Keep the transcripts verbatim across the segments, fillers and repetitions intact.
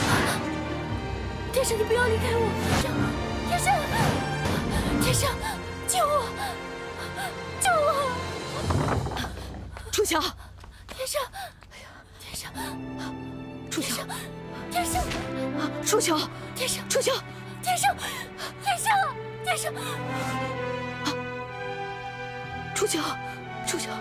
天生，你不要离开我！天生，天生，救我！救我！ 楚乔， 天生，天生， 楚乔， 天生， 楚乔， 天生， 楚乔， 天生，天生，天生， 楚乔，楚乔。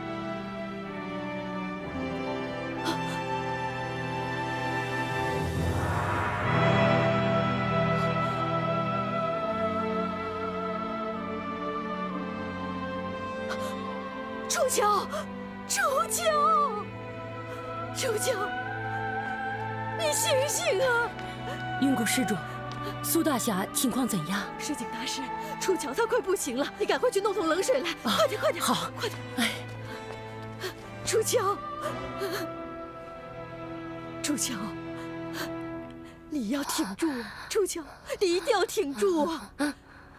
楚乔，楚乔，楚乔，你醒醒啊！ 云谷施主，苏大侠情况怎样？ 石井大师，楚乔他快不行了，你赶快去弄桶冷水来，啊、快点，快点！ 好， 快点！ 哎， 楚乔，楚乔，你要挺住啊！楚乔，你一定要挺住啊！啊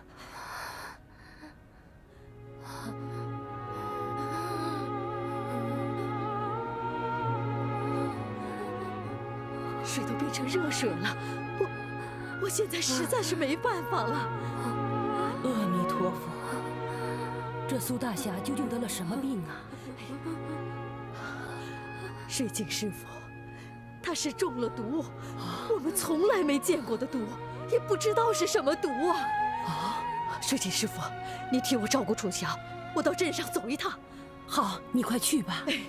水都变成热水了，我我现在实在是没办法了。 阿弥陀佛，这苏大侠究竟得了什么病啊？ 水镜师傅，他是中了毒，我们从来没见过的毒，也不知道是什么毒啊！啊，水镜师傅，你替我照顾楚乔，我到镇上走一趟。 好，你快去吧。哎。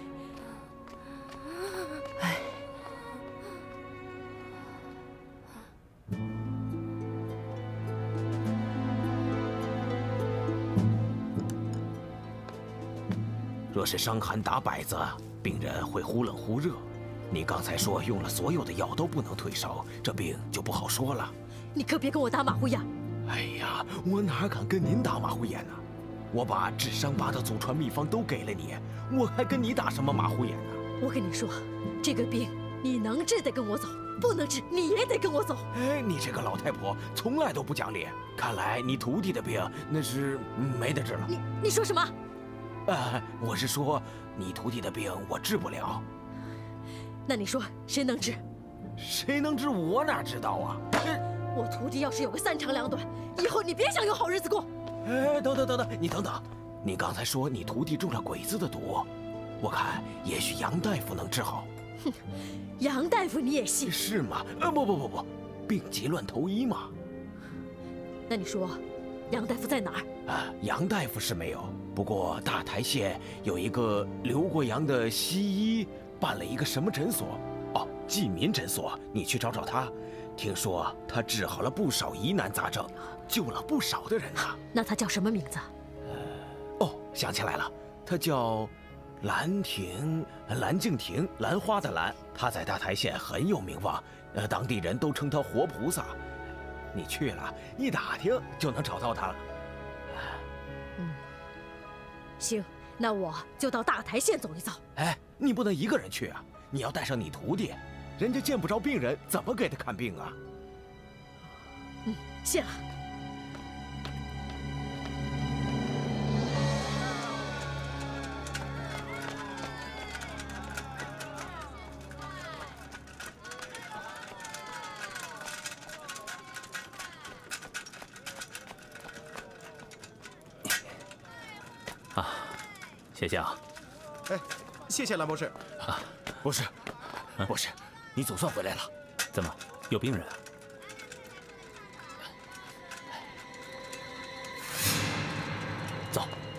若是伤寒打摆子，病人会忽冷忽热。你刚才说用了所有的药都不能退烧，这病就不好说了。 你可别跟我打马虎眼。 哎呀，我哪敢跟您打马虎眼呢？我把治伤疤的祖传秘方都给了你，我还跟你打什么马虎眼呢？ 我跟你说，这个病你能治得跟我走，不能治你也得跟我走。 哎，你这个老太婆从来都不讲理。看来你徒弟的病那是没得治了。 你你说什么？ 呃，我是说，你徒弟的病我治不了。 那你说谁能治？ 谁能治？我哪知道啊！ 我徒弟要是有个三长两短，以后你别想有好日子过。 哎，等等等等，你等等，你刚才说你徒弟中了鬼子的毒，我看也许杨大夫能治好。 哼，杨大夫你也信？ 是吗？呃，不不不不，病急乱投医嘛。 那你说，杨大夫在哪儿？ 啊，杨大夫是没有。 不过大台县有一个刘国阳的西医办了一个什么诊所？哦，济民诊所，你去找找他。听说他治好了不少疑难杂症，救了不少的人啊。 那他叫什么名字？ 呃，哦，想起来了，他叫兰亭，蓝敬亭，兰花的兰。他在大台县很有名望，呃，当地人都称他活菩萨。你去了，一打听就能找到他了。 嗯。 行，那我就到大台县走一走。 哎，你不能一个人去啊！你要带上你徒弟，人家见不着病人，怎么给他看病啊？ 嗯，谢了。 啊，谢谢啊！ 哎，谢谢蓝博士。 啊，博士，博士，你总算回来了。 怎么有病人啊？ 走。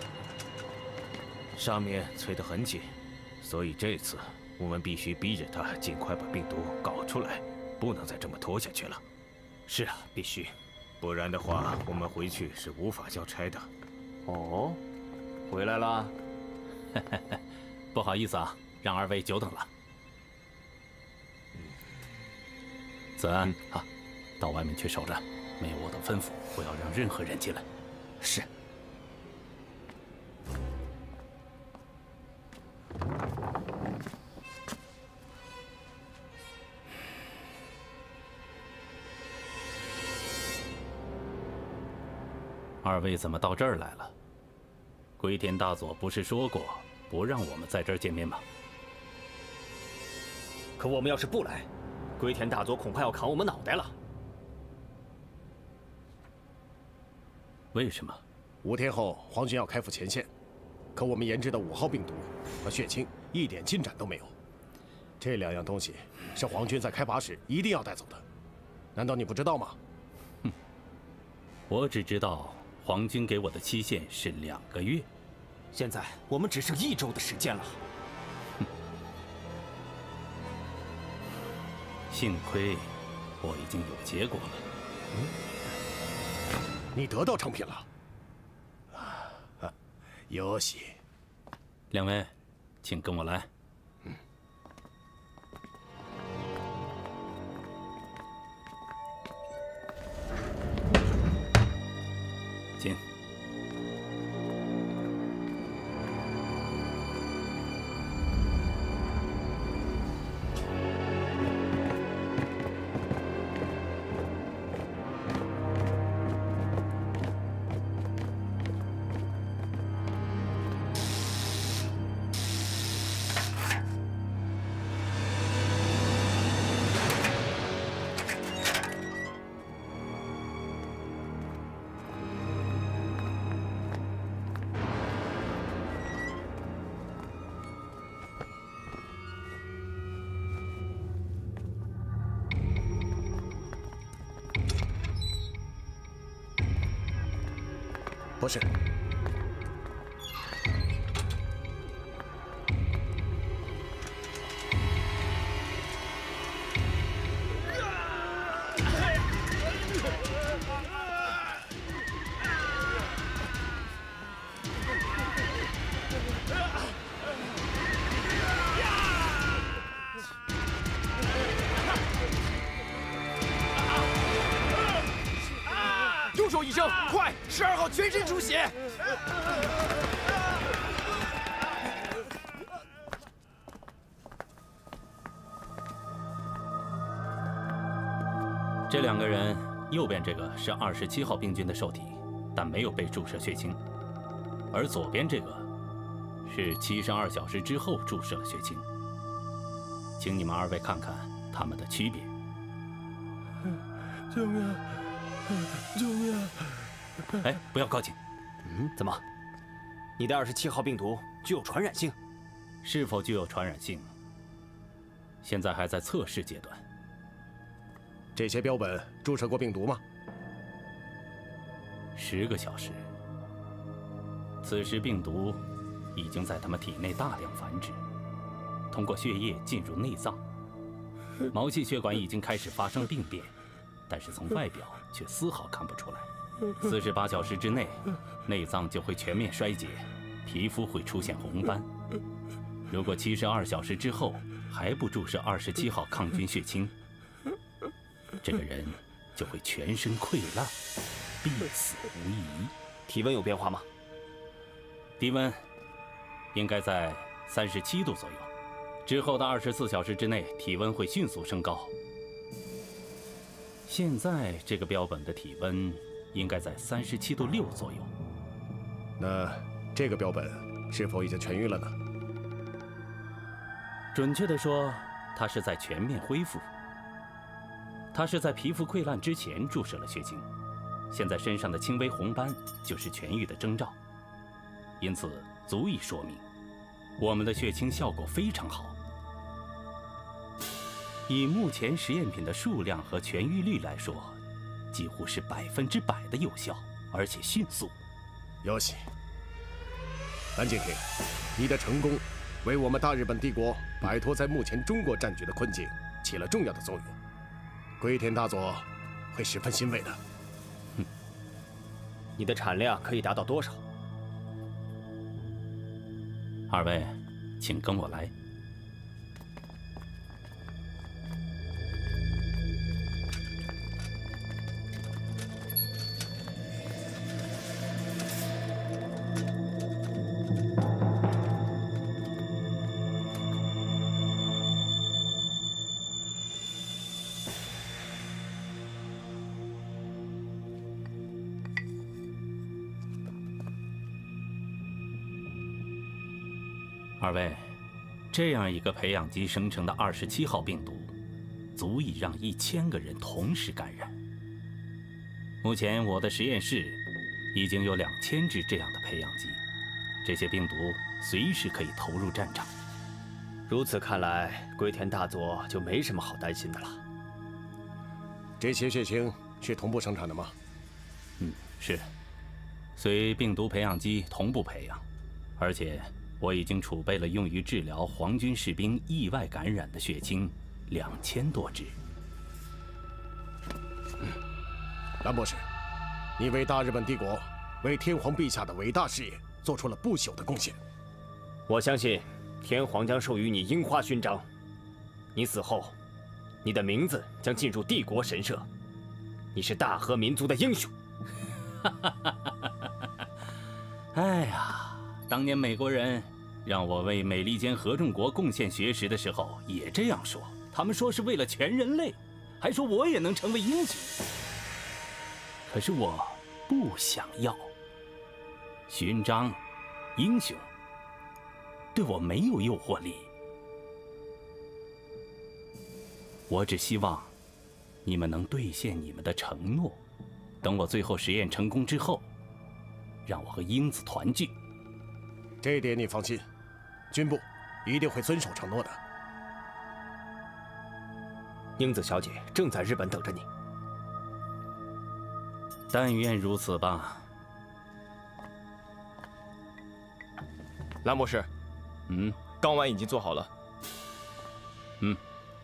上面催得很紧，所以这次我们必须逼着他尽快把病毒搞出来，不能再这么拖下去了。 是啊，必须， 不然的话，我们回去是无法交差的。 哦。 回来了，不好意思啊，让二位久等了。子安啊，到外面去守着，没有我的吩咐，不要让任何人进来。 是。 二位怎么到这儿来了？ 龟田大佐不是说过不让我们在这儿见面吗？ 可我们要是不来， 龟田大佐恐怕要砍我们脑袋了。 为什么？ 五天后，皇军要开赴前线，可我们研制的五号病毒和血清一点进展都没有。这两样东西是皇军在开拔时一定要带走的，难道你不知道吗？ 哼，我只知道皇军给我的期限是两个月， 现在我们只剩一周的时间了。 哼，幸亏我已经有结果了。 嗯，你得到成品了。啊，有喜。 两位，请跟我来。 嗯。 进。 博士， 右手医生，快！十二号全身出血。 这两个人，右边这个是二十七号病菌的受体，但没有被注射血清；而左边这个是七十二小时之后注射了血清。请你们二位看看它们的区别。 救命！救命！ 哎，不要靠近。 嗯，怎么？你的二十七号病毒具有传染性？ 是否具有传染性？现在还在测试阶段。 这些标本注射过病毒吗？ 十个小时。此时病毒已经在他们体内大量繁殖，通过血液进入内脏，毛细血管已经开始发生病变。但是从外表却丝毫看不出来。四十八小时之内，内脏就会全面衰竭，皮肤会出现红斑。如果七十二小时之后还不注射二十七号抗菌血清，这个人就会全身溃烂，必死无疑。 体温有变化吗？ 体温应该在三十七度左右，之后的二十四小时之内，体温会迅速升高。现在这个标本的体温应该在三十七度六左右。 那这个标本是否已经痊愈了呢？ 准确地说，它是在全面恢复。它是在皮肤溃烂之前注射了血清，现在身上的轻微红斑就是痊愈的征兆，因此足以说明我们的血清效果非常好。以目前实验品的数量和痊愈率来说，几乎是百分之百的有效，而且迅速。 有喜，蓝敬亭，你的成功为我们大日本帝国摆脱在目前中国战局的困境起了重要的作用。龟田大佐会十分欣慰的。 哼，你的产量可以达到多少？ 二位，请跟我来。二位，这样一个培养基生成的二十七号病毒， 足以让一千个人同时感染。目前我的实验室已经有两千只这样的培养基，这些病毒随时可以投入战场。 如此看来，龟田大佐就没什么好担心的了。 这些血清是同步生产的吗？ 嗯，是，随病毒培养基同步培养，而且我已经储备了用于治疗皇军士兵意外感染的血清两千多支。 嗯，蓝博士，你为大日本帝国、为天皇陛下的伟大事业做出了不朽的贡献。 我相信天皇将授予你樱花勋章，你死后，你的名字将进入帝国神社，你是大和民族的英雄。 哎呀，当年美国人让我为美利坚合众国贡献学识的时候，也这样说。他们说是为了全人类，还说我也能成为英雄。可是我不想要勋章、英雄，对我没有诱惑力。我只希望你们能兑现你们的承诺。等我最后实验成功之后，让我和英子团聚。 这一点你放心，军部一定会遵守承诺的。 英子小姐正在日本等着你。 但愿如此吧。 蓝博士， 嗯， 钢丸已经做好了。 嗯。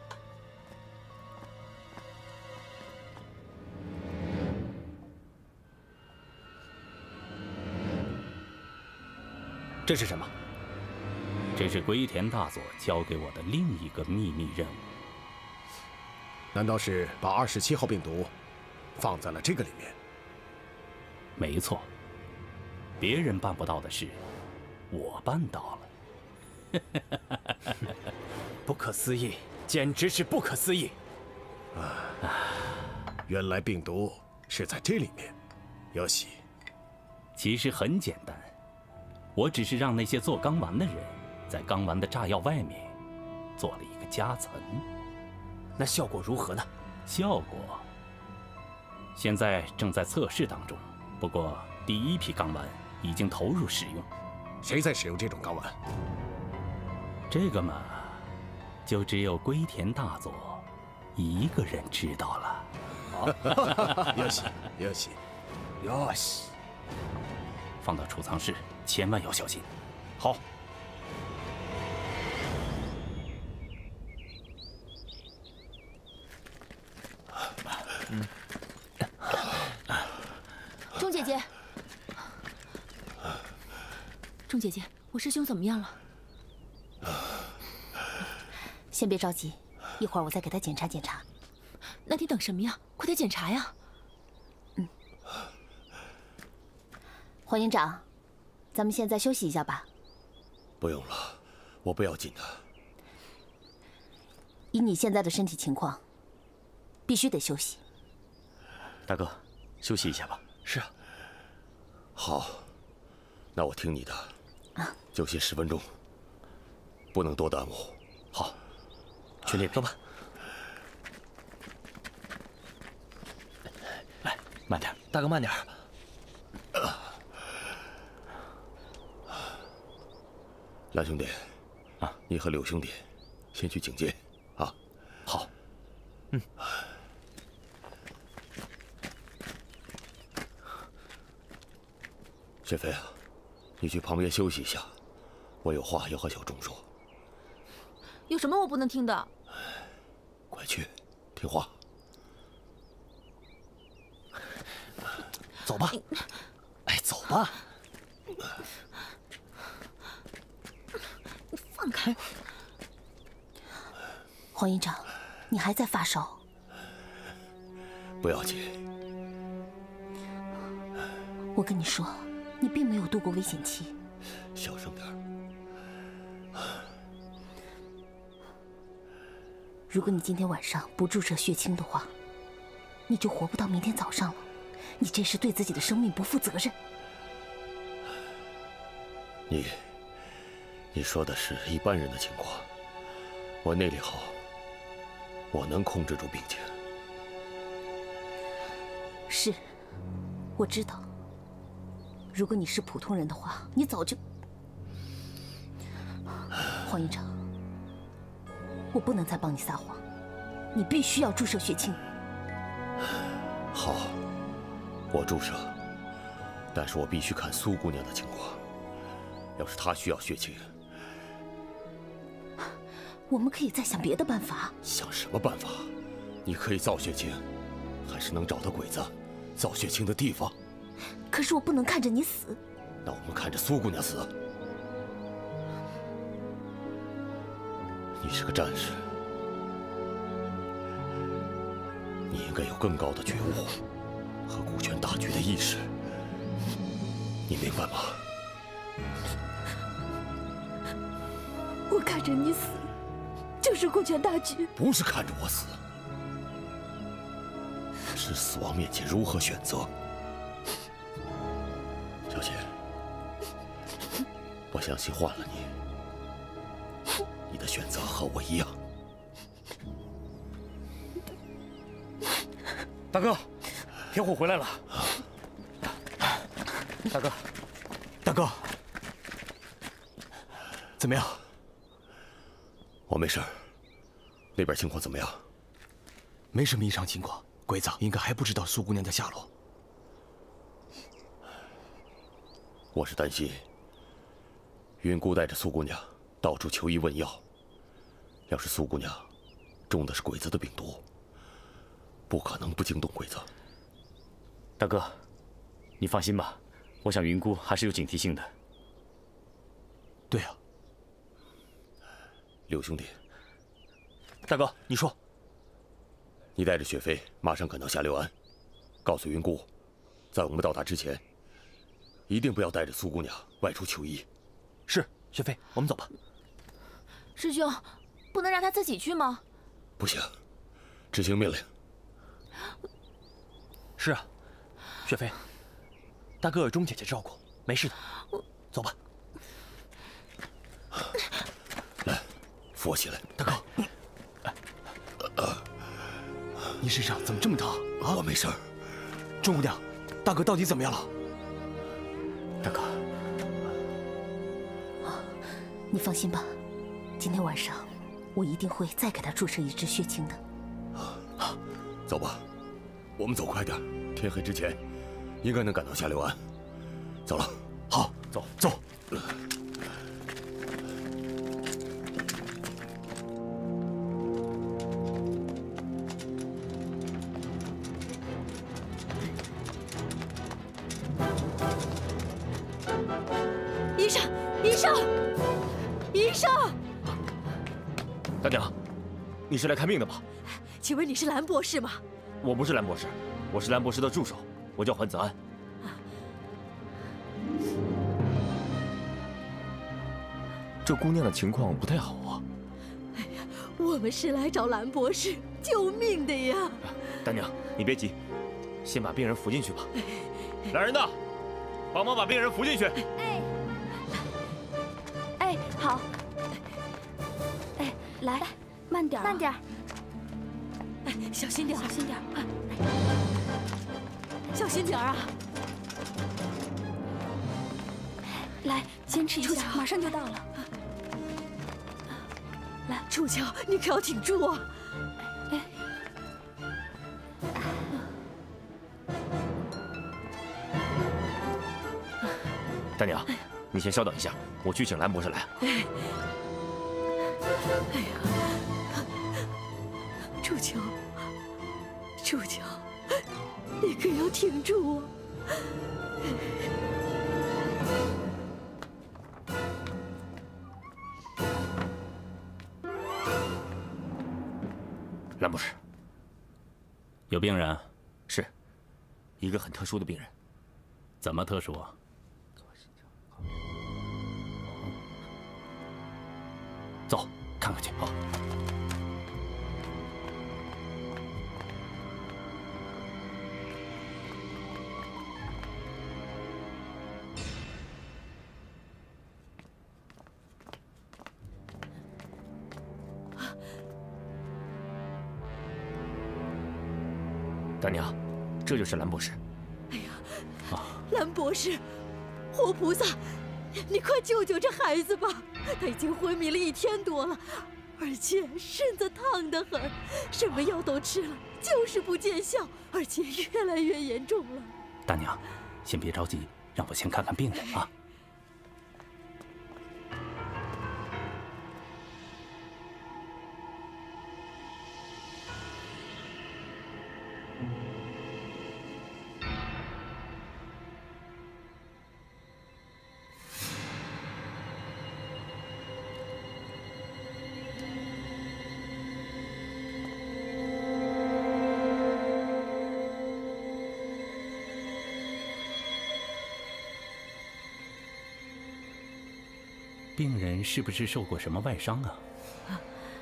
这是什么？ 这是龟田大佐交给我的另一个秘密任务。 难道是把二十七号病毒放在了这个里面？ 没错，别人办不到的事，我办到了。 不可思议，简直是不可思议！ 啊，原来病毒是在这里面。尤喜， 其实很简单。我只是让那些做钢丸的人，在钢丸的炸药外面做了一个夹层。 那效果如何呢？ 效果现在正在测试当中，不过第一批钢丸已经投入使用。 谁在使用这种钢丸？ 这个嘛，就只有龟田大佐一个人知道了。 好，尤喜，尤喜， 尤喜， 放到储藏室。千万要小心。 好。 嗯。钟姐姐，钟姐姐，我师兄怎么样了？ 先别着急，一会儿我再给他检查检查。 那你等什么呀？快点检查呀！ 嗯。黄营长。咱们现在休息一下吧。 不用了，我不要紧的。 以你现在的身体情况，必须得休息。 大哥，休息一下吧。是啊。好，那我听你的。啊。就歇十分钟，不能多耽误。好，去那边。走吧。来，慢点， 大哥慢点。 蓝兄弟，啊，你和柳兄弟先去警戒，啊，好，嗯。雪飞啊，你去旁边休息一下，我有话要和小钟说。 有什么我不能听的？ 快去，听话。 走吧。哎，走吧。 放开！ 黄营长，你还在发烧？ 不要紧。 我跟你说，你并没有度过危险期。 小声点。 如果你今天晚上不注射血清的话，你就活不到明天早上了。你这是对自己的生命不负责任。 你。你说的是一般人的情况，我内力好， 我能控制住病情。 是，我知道。如果你是普通人的话，你早就……黄院长，我不能再帮你撒谎，你必须要注射血清。 好，我注射，但是我必须看苏姑娘的情况。要是她需要血清， 我们可以再想别的办法。 想什么办法？你可以造血清，还是能找到鬼子造血清的地方？ 可是我不能看着你死。 那我们看着苏姑娘死。你是个战士，你应该有更高的觉悟和顾全大局的意识，你明白吗？ 我看着你死，就是顾全大局。 不是看着我死，是死亡面前如何选择。小姐，我相信换了你，你的选择和我一样。 大哥，天虎回来了。大哥， 大哥，怎么样？ 我没事。那边情况怎么样？ 没什么异常情况，鬼子应该还不知道苏姑娘的下落。 我是担心云姑带着苏姑娘到处求医问药，要是苏姑娘中的是鬼子的病毒，不可能不惊动鬼子。 大哥，你放心吧，我想云姑还是有警惕性的。 对啊， 柳兄弟， 大哥，你说， 你带着雪飞马上赶到下六安，告诉云姑，在我们到达之前，一定不要带着苏姑娘外出求医。 是，雪飞，我们走吧。 师兄，不能让她自己去吗？ 不行，执行命令。 是啊，雪飞，大哥有钟姐姐照顾，没事的。走吧。 来，扶我起来。 大哥，你身上怎么这么疼啊？ 我没事儿。 钟姑娘，大哥到底怎么样了？ 大哥， 你放心吧，今天晚上我一定会再给他注射一支血清的。 走吧，我们走快点，天黑之前应该能赶到下六安。走了， 好，走走。 医生，医生，医生！ 大娘，你是来看病的吧？ 请问你是兰博士吗？ 我不是兰博士，我是兰博士的助手，我叫桓子安。 这姑娘的情况不太好啊。 哎呀，我们是来找兰博士救命的呀！ 大娘，你别急，先把病人扶进去吧。来人呐，帮忙把病人扶进去。 哎，哎，好。哎，来，慢点，慢点。 哎，小心点， 小心点， 小心点啊！ 来，坚持一下，马上就到了。 来，楚乔，你可要挺住啊！ 哎， 大娘，你先稍等一下，我去请兰博士来。 哎，哎呀，楚乔，楚乔，你可要挺住啊！ 兰博士， 有病人？ 是，一个很特殊的病人。 怎么特殊啊？ 走，看看去啊。 大娘，这就是蓝博士。 哎呀，啊、蓝博士，活菩萨，你快救救这孩子吧！他已经昏迷了一天多了，而且身子烫得很，什么药都吃了，就是不见效，而且越来越严重了。 大娘，先别着急，让我先看看病人啊。病人是不是受过什么外伤啊？啊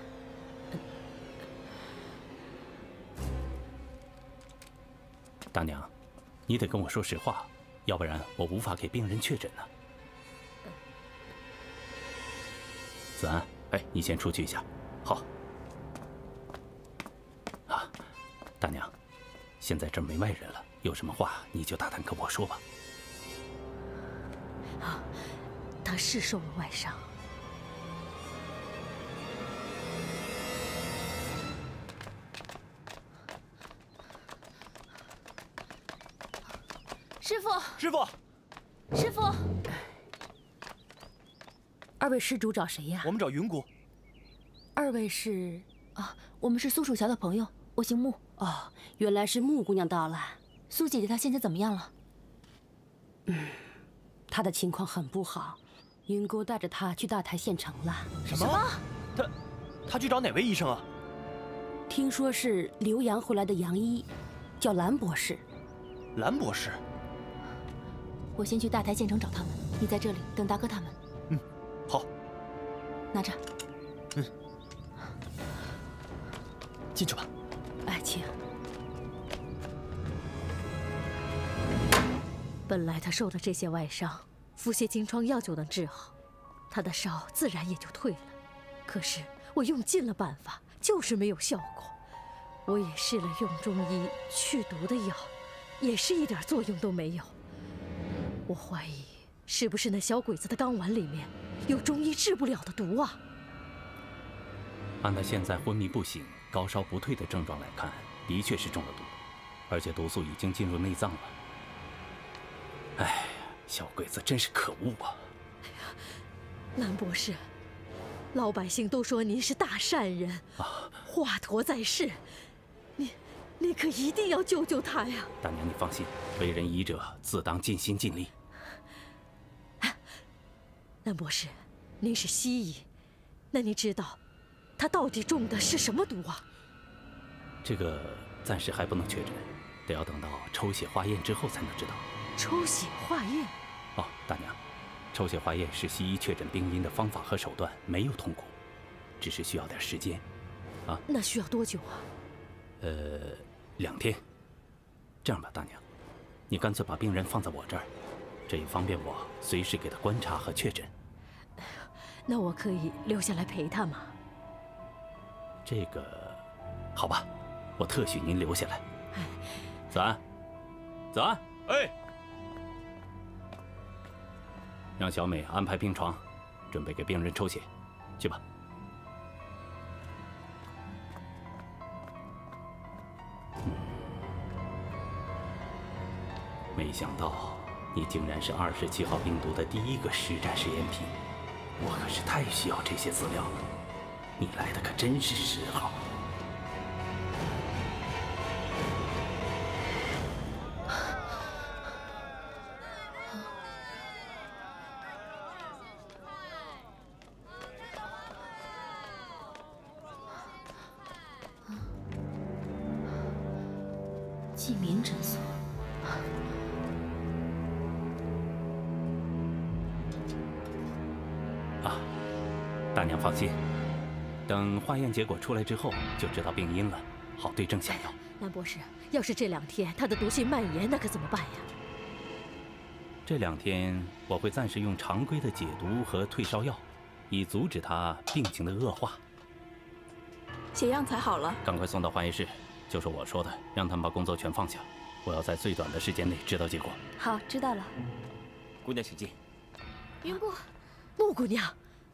大娘，你得跟我说实话，要不然我无法给病人确诊呢。子安，哎，你先出去一下。好。啊，大娘，现在这儿没外人了，有什么话你就大胆跟我说吧。 啊。他是受了外伤。 师傅， 师傅， 师傅， 二位施主找谁呀？ 我们找云姑。 二位是啊，我们是苏楚乔的朋友，我姓穆。哦，原来是穆姑娘到了。苏姐姐她现在怎么样了？嗯，她的情况很不好。云姑带着他去大台县城了。 什么？他他去找哪位医生啊？ 听说是留洋回来的洋医，叫蓝博士。 蓝博士。 我先去大台县城找他们，你在这里等大哥他们。 嗯，好。 拿着。 嗯。进去吧。 哎，请。 本来他受的这些外伤，服些金疮药就能治好，他的烧自然也就退了。可是我用尽了办法，就是没有效果。我也试了用中医去毒的药，也是一点作用都没有。我怀疑是不是那小鬼子的钢丸里面有中医治不了的毒啊？ 按他现在昏迷不醒、高烧不退的症状来看，的确是中了毒，而且毒素已经进入内脏了。哎，小鬼子真是可恶啊！ 哎呀，蓝博士，老百姓都说您是大善人啊，华佗在世，你你可一定要救救他呀！ 大娘，你放心，为人医者自当尽心尽力。 蓝博士，您是西医，那你知道他到底中的是什么毒啊？ 这个暂时还不能确诊，得要等到抽血化验之后才能知道。 抽血化验？ 哦，大娘，抽血化验是西医确诊病因的方法和手段，没有痛苦，只是需要点时间。啊？ 那需要多久啊？ 呃，两天。这样吧，大娘，你干脆把病人放在我这儿，这也方便我随时给他观察和确诊。 那我可以留下来陪他吗？ 这个，好吧，我特许您留下来。子安，子安， 哎， 让小美安排病床，准备给病人抽血，去吧。嗯，没想到你竟然是二十七号病毒的第一个实战实验品，我可是太需要这些资料了。你来的可真是时好。 济民诊所。 啊，大娘放心。等化验结果出来之后，就知道病因了，好对症下药。 蓝博士，要是这两天他的毒性蔓延，那可怎么办呀？ 这两天我会暂时用常规的解毒和退烧药，以阻止他病情的恶化。 血样采好了， 赶快送到化验室， 就是我说的，让他们把工作全放下。我要在最短的时间内知道结果。 好，知道了。 姑娘，请进。 云姑， 穆姑娘，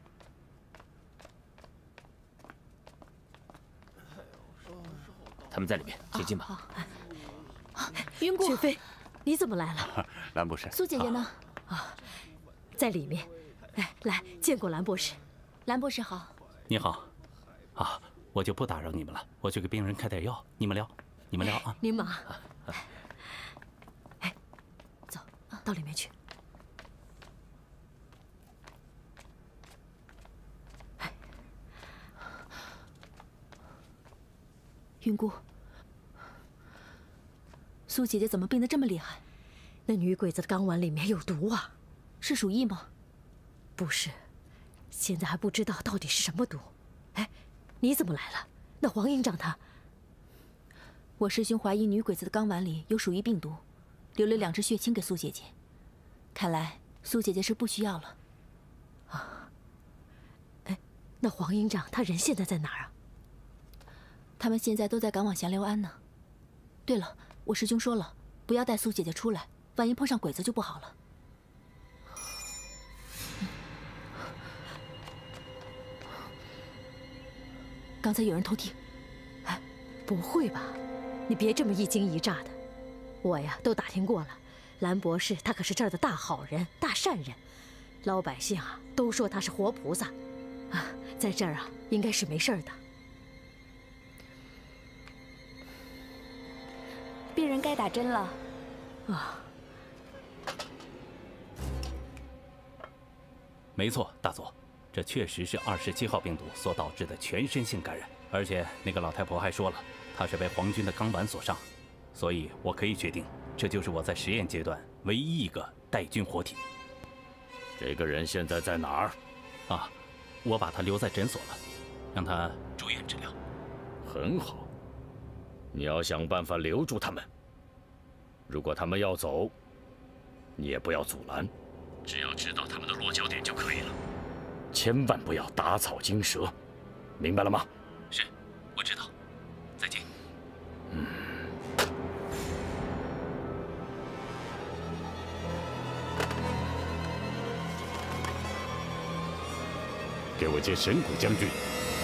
他们在里面，请进吧。 云姑， 雪妃，你怎么来了？ 兰博士， 苏姐姐呢？ 啊，在里面。哎，来见过兰博士。 兰博士好。 你好。啊，我就不打扰你们了，我去给病人开点药，你们聊，你们聊啊。 您忙。哎，走到里面去。 云姑，苏姐姐怎么病得这么厉害？ 那女鬼子的钢丸里面有毒啊！ 是鼠疫吗？ 不是，现在还不知道到底是什么毒。哎，你怎么来了？那黄营长他…… 我师兄怀疑女鬼子的钢丸里有鼠疫病毒，留了两支血清给苏姐姐。看来苏姐姐是不需要了。 啊，哎，那黄营长他人现在在哪儿啊？ 他们现在都在赶往祥流庵呢。对了，我师兄说了，不要带苏姐姐出来，万一碰上鬼子就不好了。刚才有人偷听。 哎，不会吧？你别这么一惊一乍的。我呀，都打听过了，兰博士他可是这儿的大好人、大善人，老百姓啊都说他是活菩萨，啊，在这儿啊应该是没事的。 病人该打针了。 啊， 没错，大佐，这确实是二十七号病毒所导致的全身性感染，而且那个老太婆还说了，她是被皇军的钢丸所伤，所以我可以确定，这就是我在实验阶段唯一一个带菌活体。 这个人现在在哪儿？ 啊，我把他留在诊所了，让他住院治疗。 很好，你要想办法留住他们。如果他们要走，你也不要阻拦，只要知道他们的落脚点就可以了。千万不要打草惊蛇，明白了吗？ 是，我知道。再见。 嗯。给我接神谷将军。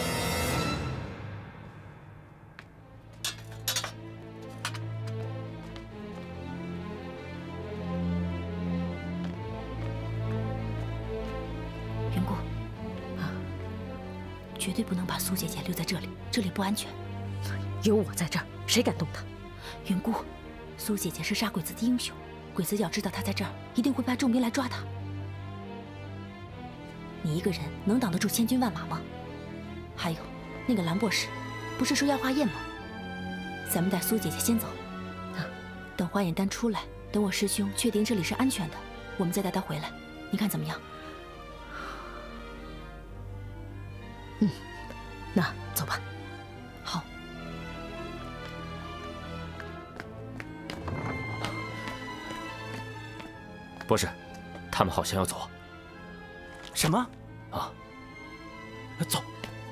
云姑，啊，绝对不能把苏姐姐留在这里，这里不安全。 有我在这儿，谁敢动她？ 云姑，苏姐姐是杀鬼子的英雄，鬼子要知道她在这儿，一定会派重兵来抓她。你一个人能挡得住千军万马吗？还有，那个兰博士，不是说要化验吗？咱们带苏姐姐先走，啊，等化验单出来，等我师兄确定这里是安全的，我们再带她回来，你看怎么样？ 嗯，那走吧。 好。 博士，他们好像要走。 什么？ 啊！ 走。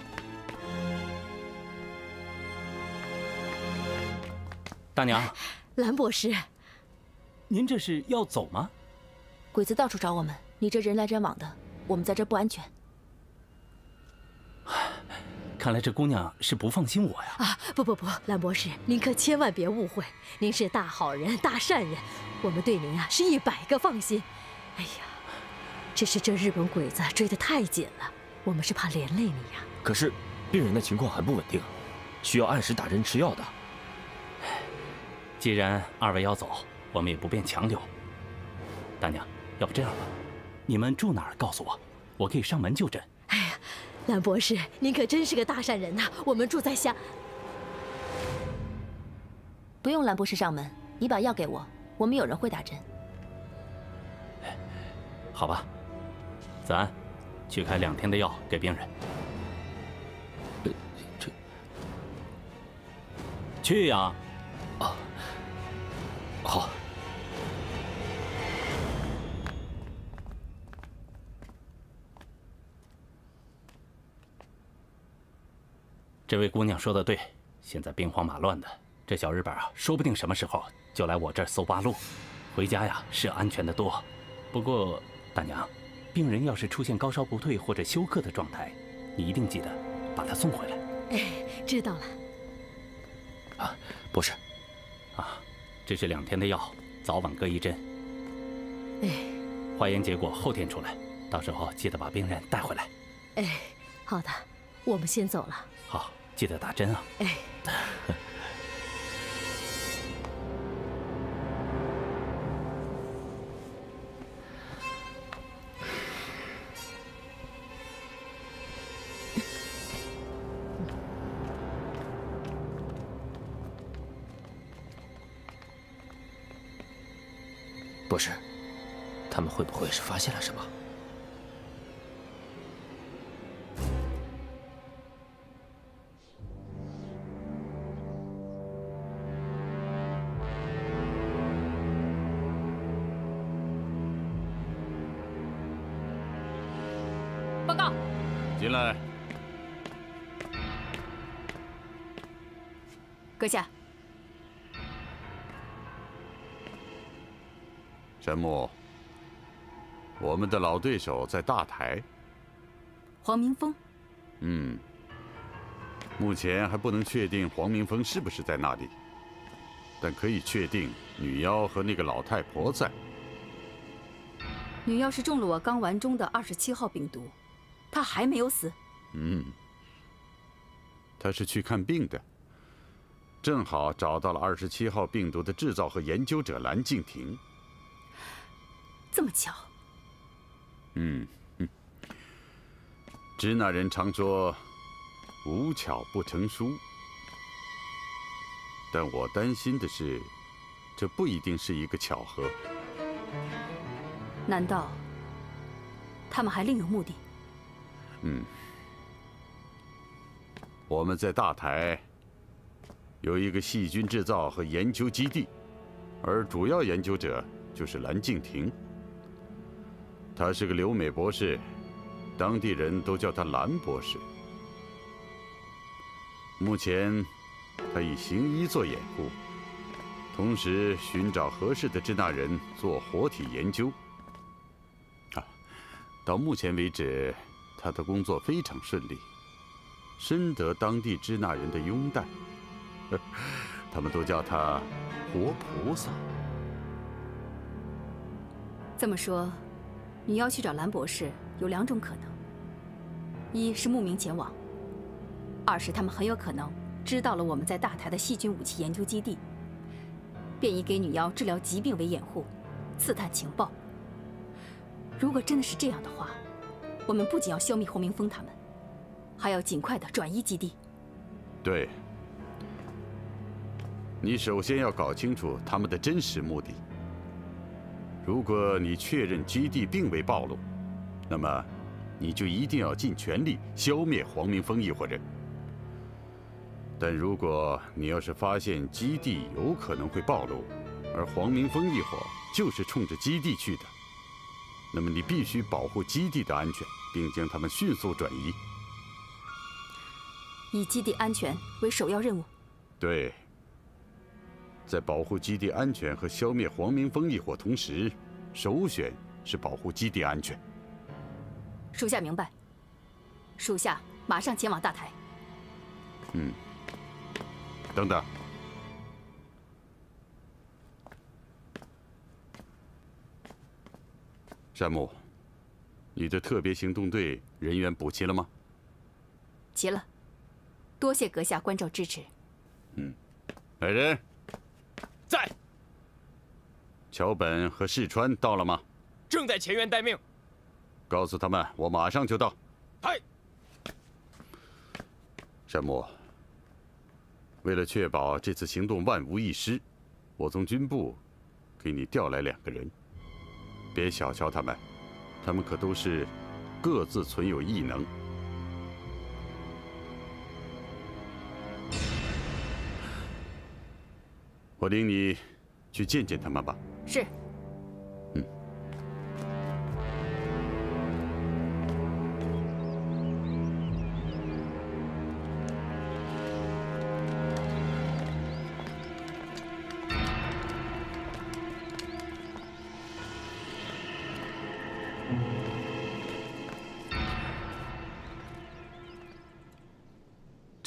大娘， 兰博士， 您这是要走吗？ 鬼子到处找我们，你这人来人往的，我们在这不安全。 看来这姑娘是不放心我呀！ 啊，不不不，兰博士，您可千万别误会，您是大好人、大善人，我们对您啊是一百个放心。哎呀，只是这日本鬼子追得太紧了，我们是怕连累你呀。 可是病人的情况很不稳定，需要按时打针吃药的。 既然二位要走，我们也不便强留。大娘，要不这样吧，你们住哪儿告诉我，我可以上门就诊。 哎呀，兰博士，您可真是个大善人呐！我们住在乡。 不用兰博士上门，你把药给我，我们有人会打针。 好吧，子安，去开两天的药给病人。呃，这去呀！ 啊，好。 这位姑娘说的对，现在兵荒马乱的， 这小日本啊，说不定什么时候就来我这儿搜八路，回家呀是安全的多。不过大娘，病人要是出现高烧不退或者休克的状态，你一定记得把他送回来。 哎，知道了。 啊，博士， 啊，这是两天的药，早晚各一针。 哎， 化验结果后天出来，到时候记得把病人带回来。 哎，好的，我们先走了。 好，记得打针啊。 哎。 博士，他们会不会是发现了什么？ 报告。 进来。 阁下。 山木，我们的老对手在大台。 黄明峰。 嗯，目前还不能确定黄明峰是不是在那里，但可以确定女妖和那个老太婆在。 女妖是中了我刚完中的二十七号病毒，她还没有死。 嗯，她是去看病的，正好找到了二十七号病毒的制造和研究者蓝静婷。 这么巧？ 嗯嗯，支那人常说“无巧不成书”，但我担心的是，这不一定是一个巧合。 难道他们还另有目的？ 嗯，我们在大台有一个细菌制造和研究基地，而主要研究者就是蓝静婷。他是个留美博士，当地人都叫他蓝博士。目前，他以行医做掩护，同时寻找合适的支那人做活体研究。啊，到目前为止，他的工作非常顺利，深得当地支那人的拥戴。他们都叫他“活菩萨”。 这么说，你要去找蓝博士有两种可能：一是慕名前往，二是他们很有可能知道了我们在大台的细菌武器研究基地，便以给女妖治疗疾病为掩护，刺探情报。如果真的是这样的话，我们不仅要消灭洪明峰他们，还要尽快的转移基地。 对，你首先要搞清楚他们的真实目的。如果你确认基地并未暴露，那么你就一定要尽全力消灭黄明峰一伙人。但如果你要是发现基地有可能会暴露，而黄明峰一伙就是冲着基地去的，那么你必须保护基地的安全，并将他们迅速转移。 以基地安全为首要任务。 对。在保护基地安全和消灭黄明峰一伙同时，首选是保护基地安全。 属下明白。属下马上前往大台。 嗯。等等。山木，你的特别行动队人员补齐了吗？ 齐了。多谢阁下关照支持。 嗯。来人。 在。 桥本和世川到了吗？ 正在前院待命。 告诉他们，我马上就到。 嗨。 山木，为了确保这次行动万无一失，我从军部给你调来两个人，别小瞧他们，他们可都是各自存有异能。我领你去见见他们吧。 是。 嗯。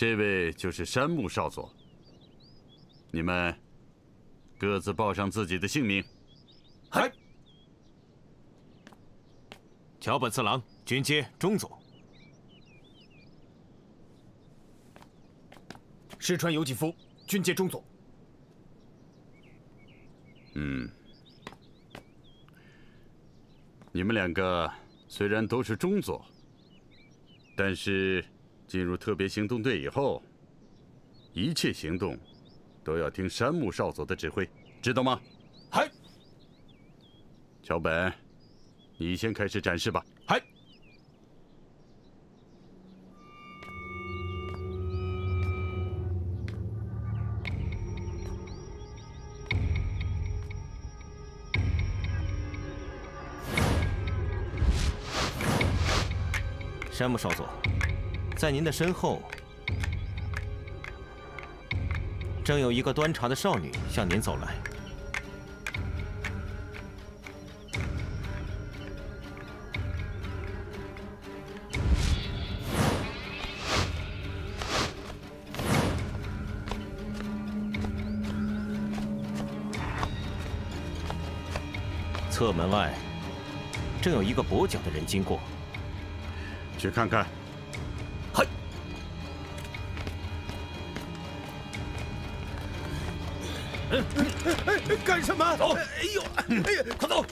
这位就是山木少佐。你们各自报上自己的姓名。 嗨。桥本次郎，军阶中佐。 石川游纪夫，军阶中佐。 嗯，你们两个虽然都是中佐，但是进入特别行动队以后，一切行动都要听山木少佐的指挥，知道吗？ 嗨。 桥本，你先开始展示吧。 嗨。山木少佐，在您的身后，正有一个端茶的少女向您走来。侧门外，正有一个跛脚的人经过。 去看看。 嗨！ 干什么？ 走！ 哎呦！哎呀， 快走！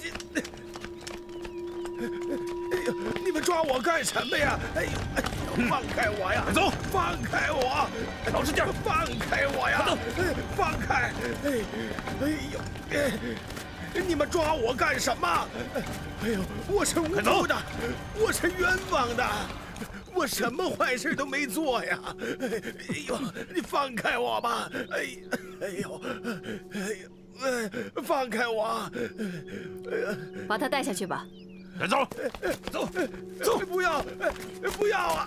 哎呦，你们抓我干什么呀？哎呦！哎呦，放开我呀！ 走！ 放开我！ 老实点！ 放开我呀！ 走！ 放开！哎，哎呦！哎，你们抓我干什么？哎呦，我是无辜的，我是冤枉的，我什么坏事都没做呀！哎呦，你放开我吧！哎，哎呦，哎呦，哎，放开我！ 把他带下去吧。 带走，走，走！ 不要，不要啊！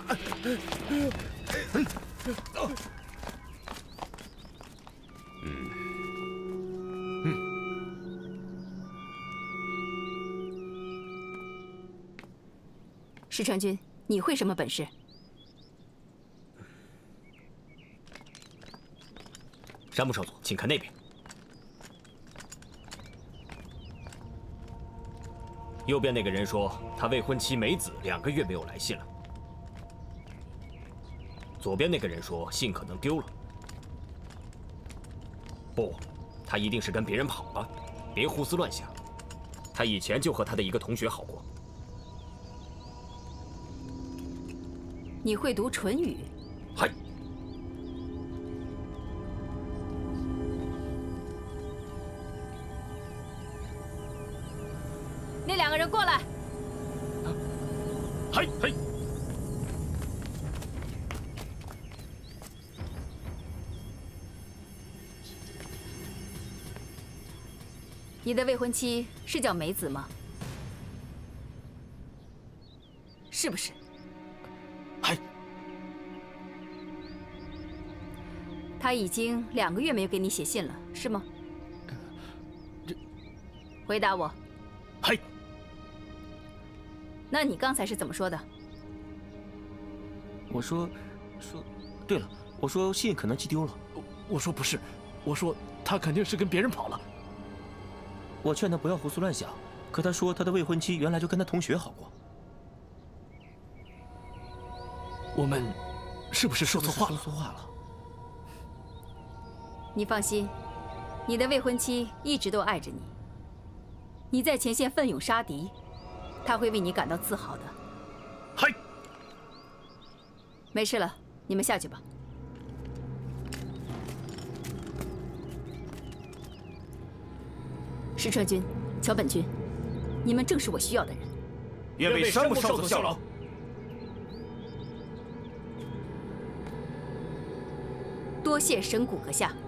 走。 嗯。 石川君，你会什么本事？ 山木少佐，请看那边。右边那个人说，他未婚妻美子两个月没有来信了。左边那个人说，信可能丢了。不，他一定是跟别人跑了。别胡思乱想，他以前就和他的一个同学好过。 你会读唇语？ 嗨。 那两个人过来。 嗨嗨。 你的未婚妻是叫美子吗？是不是？ 嗨。 他已经两个月没有给你写信了，是吗？ 这…… 回答我。 嗨。 那你刚才是怎么说的？ 我说，说，对了，我说信可能寄丢了。 我说不是，我说他肯定是跟别人跑了。 我劝他不要胡思乱想，可他说他的未婚妻原来就跟他同学好过。 我们是不是说错话了？ 说错话了。 你放心，你的未婚妻一直都爱着你。你在前线奋勇杀敌，她会为你感到自豪的。 嗨。 没事了，你们下去吧。石川君、桥本君，你们正是我需要的人。 愿为山木少佐效劳。 多谢神谷阁下。